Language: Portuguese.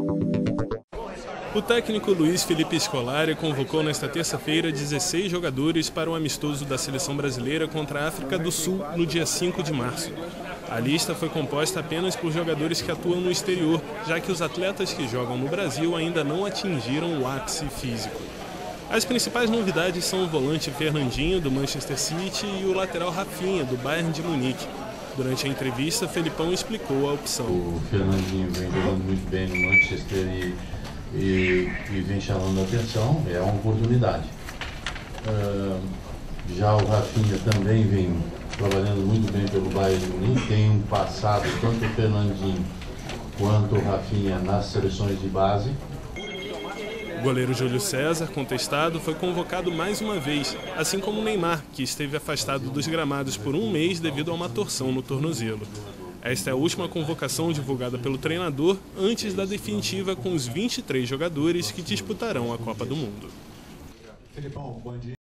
O técnico Luiz Felipe Scolari convocou nesta terça-feira 16 jogadores para o amistoso da seleção brasileira contra a África do Sul no dia 5 de março. A lista foi composta apenas por jogadores que atuam no exterior, já que os atletas que jogam no Brasil ainda não atingiram o ápice físico. As principais novidades são o volante Fernandinho, do Manchester City, e o lateral Rafinha, do Bayern de Munique. Durante a entrevista, Felipão explicou a opção. O Fernandinho vem jogando muito bem no Manchester e vem chamando a atenção, é uma oportunidade. Já o Rafinha também vem trabalhando muito bem pelo Bayern de Munique, tem um passado, tanto o Fernandinho quanto o Rafinha, nas seleções de base. O goleiro Júlio César, contestado, foi convocado mais uma vez, assim como o Neymar, que esteve afastado dos gramados por um mês devido a uma torção no tornozelo. Esta é a última convocação divulgada pelo treinador antes da definitiva com os 23 jogadores que disputarão a Copa do Mundo.